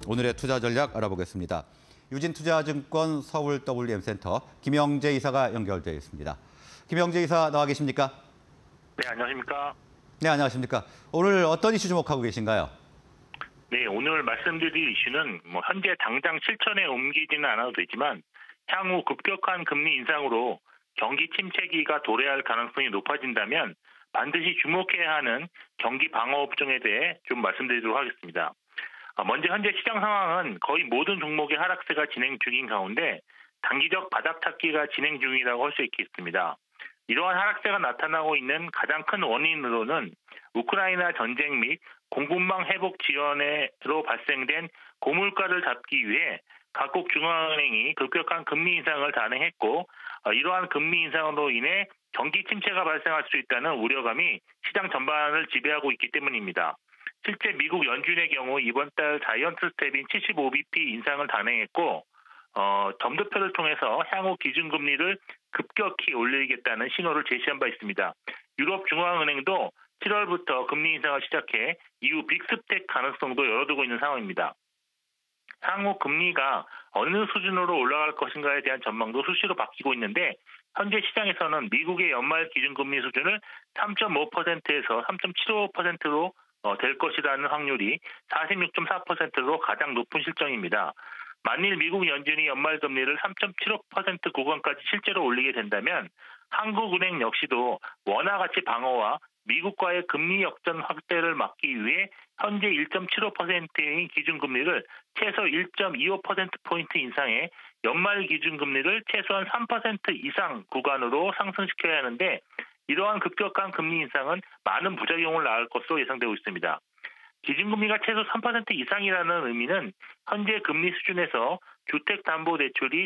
오늘의 투자 전략 알아보겠습니다. 유진투자증권 서울 WM센터 김영재 이사가 연결되어 있습니다. 김영재 이사 나와 계십니까? 네, 안녕하십니까? 네, 안녕하십니까? 오늘 어떤 이슈 주목하고 계신가요? 네, 오늘 말씀드릴 이슈는 현재 당장 실천에 옮기지는 않아도 되지만 향후 급격한 금리 인상으로 경기 침체기가 도래할 가능성이 높아진다면 반드시 주목해야 하는 경기 방어 업종에 대해 좀 말씀드리도록 하겠습니다. 먼저 현재 시장 상황은 거의 모든 종목의 하락세가 진행 중인 가운데 단기적 바닥 찾기가 진행 중이라고 할 수 있겠습니다. 이러한 하락세가 나타나고 있는 가장 큰 원인으로는 우크라이나 전쟁 및 공급망 회복 지연으로 발생된 고물가를 잡기 위해 각국 중앙은행이 급격한 금리 인상을 단행했고, 이러한 금리 인상으로 인해 경기 침체가 발생할 수 있다는 우려감이 시장 전반을 지배하고 있기 때문입니다. 실제 미국 연준의 경우 이번 달 자이언트 스텝인 75bp 인상을 단행했고, 점도표를 통해서 향후 기준금리를 급격히 올리겠다는 신호를 제시한 바 있습니다. 유럽 중앙은행도 7월부터 금리 인상을 시작해 이후 빅스텝 가능성도 열어두고 있는 상황입니다. 향후 금리가 어느 수준으로 올라갈 것인가에 대한 전망도 수시로 바뀌고 있는데 현재 시장에서는 미국의 연말 기준금리 수준을 3.5%에서 3.75%로 될 것이라는 확률이 46.4%로 가장 높은 실정입니다. 만일 미국 연준이 연말 금리를 3.75% 구간까지 실제로 올리게 된다면 한국은행 역시도 원화 가치 방어와 미국과의 금리 역전 확대를 막기 위해 현재 1.75%인 기준금리를 최소 1.25%포인트 인상해 연말 기준금리를 최소한 3% 이상 구간으로 상승시켜야 하는데 이러한 급격한 금리 인상은 많은 부작용을 낳을 것으로 예상되고 있습니다. 기준금리가 최소 3% 이상이라는 의미는 현재 금리 수준에서 주택담보대출이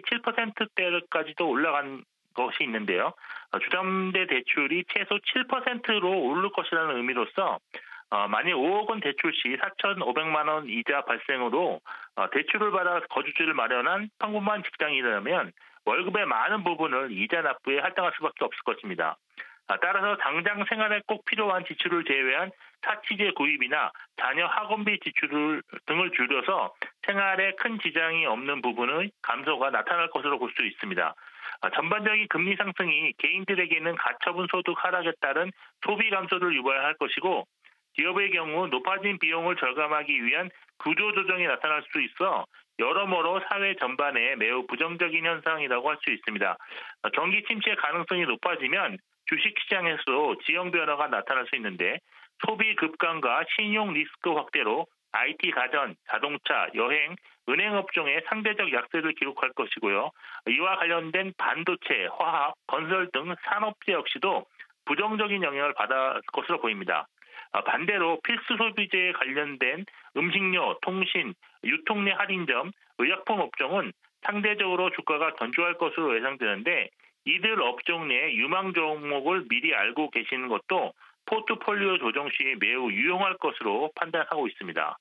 7%대까지도 올라간 것이 있는데요. 주담대 대출이 최소 7%로 오를 것이라는 의미로서 만일 5억 원 대출 시 4,500만 원 이자 발생으로 대출을 받아 거주지를 마련한 평범한 직장인이라면 월급의 많은 부분을 이자 납부에 할당할 수밖에 없을 것입니다. 따라서 당장 생활에 꼭 필요한 지출을 제외한 사치제 구입이나 자녀 학원비 지출 등을 줄여서 생활에 큰 지장이 없는 부분의 감소가 나타날 것으로 볼 수 있습니다. 전반적인 금리 상승이 개인들에게는 가처분 소득 하락에 따른 소비 감소를 유발할 것이고 기업의 경우 높아진 비용을 절감하기 위한 구조조정이 나타날 수 있어 여러모로 사회 전반에 매우 부정적인 현상이라고 할 수 있습니다. 경기 침체 가능성이 높아지면 주식시장에서도 지형 변화가 나타날 수 있는데 소비 급감과 신용 리스크 확대로 IT 가전, 자동차, 여행, 은행 업종에 상대적 약세를 기록할 것이고요. 이와 관련된 반도체, 화학, 건설 등 산업재 역시도 부정적인 영향을 받을 것으로 보입니다. 반대로 필수 소비재에 관련된 음식료, 통신, 유통 내 할인점, 의약품 업종은 상대적으로 주가가 견조할 것으로 예상되는데 이들 업종 내 유망 종목을 미리 알고 계시는 것도 포트폴리오 조정 시 매우 유용할 것으로 판단하고 있습니다.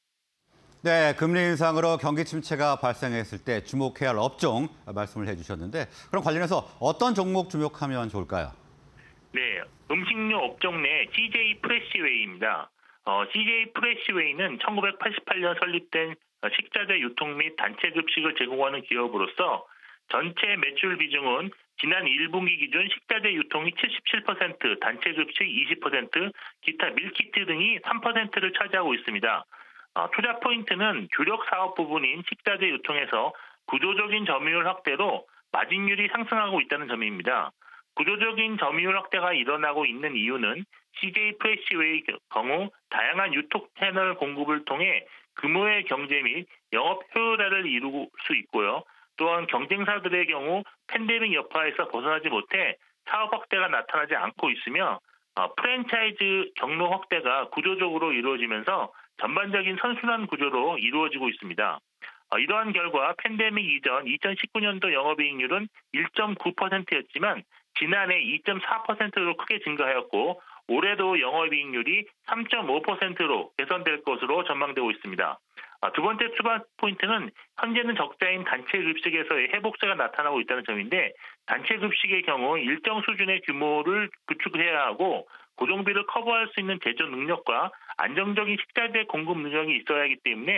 네, 금리 인상으로 경기 침체가 발생했을 때 주목해야 할 업종 말씀을 해주셨는데 그럼 관련해서 어떤 종목 주목하면 좋을까요? 네, 음식료 업종 내 CJ 프레시웨이입니다. CJ 프레시웨이는 1988년 설립된 식자재 유통 및 단체 급식을 제공하는 기업으로서 전체 매출 비중은 지난 1분기 기준 식자재 유통이 77%, 단체 급식 20%, 기타 밀키트 등이 3%를 차지하고 있습니다. 투자 포인트는 주력 사업 부분인 식자재 유통에서 구조적인 점유율 확대로 마진율이 상승하고 있다는 점입니다. 구조적인 점유율 확대가 일어나고 있는 이유는 CJ 프레시웨이 경우 다양한 유통 채널 공급을 통해 규모의 경제 및 영업 효율화를 이룰 수 있고요. 또한 경쟁사들의 경우 팬데믹 여파에서 벗어나지 못해 사업 확대가 나타나지 않고 있으며 프랜차이즈 경로 확대가 구조적으로 이루어지면서 전반적인 선순환 구조로 이루어지고 있습니다. 이러한 결과 팬데믹 이전 2019년도 영업이익률은 1.9%였지만 지난해 2.4%로 크게 증가하였고 올해도 영업이익률이 3.5%로 개선될 것으로 전망되고 있습니다. 두 번째 투자 포인트는 현재는 적자인 단체 급식에서의 회복세가 나타나고 있다는 점인데 단체 급식의 경우 일정 수준의 규모를 구축해야 하고 고정비를 커버할 수 있는 제조 능력과 안정적인 식자재 공급 능력이 있어야 하기 때문에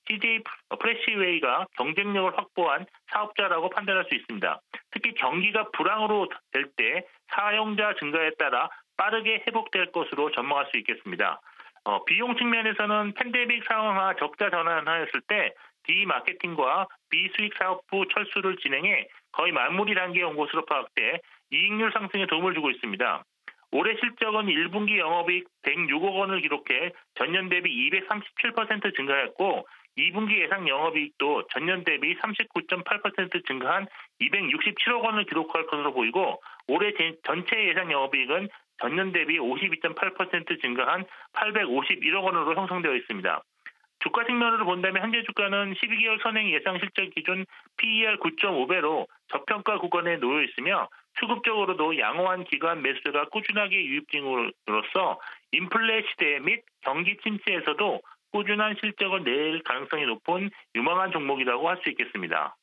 CJ 프레시웨이가 경쟁력을 확보한 사업자라고 판단할 수 있습니다. 특히 경기가 불황으로 될 때 사용자 증가에 따라 빠르게 회복될 것으로 전망할 수 있겠습니다. 비용 측면에서는 팬데믹 상황화 적자 전환하였을 때 디마케팅과 비수익 사업부 철수를 진행해 거의 마무리 단계에 온 것으로 파악돼 이익률 상승에 도움을 주고 있습니다. 올해 실적은 1분기 영업이익 106억 원을 기록해 전년 대비 237% 증가했고 2분기 예상 영업이익도 전년 대비 39.8% 증가한 267억 원을 기록할 것으로 보이고 올해 전체 예상 영업이익은 전년 대비 52.8% 증가한 851억 원으로 형성되어 있습니다. 주가 측면으로 본다면 현재 주가는 12개월 선행 예상 실적 기준 PER 9.5배로 저평가 구간에 놓여 있으며 수급적으로도 양호한 기관 매수세가 꾸준하게 유입 중으로서 인플레 시대 및 경기 침체에서도 꾸준한 실적을 낼 가능성이 높은 유망한 종목이라고 할 수 있겠습니다.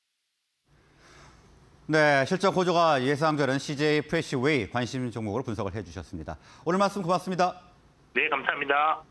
네, 실적 호조가 예상되는 CJ 프레시웨이 관심 종목으로 분석을 해주셨습니다. 오늘 말씀 고맙습니다. 네, 감사합니다.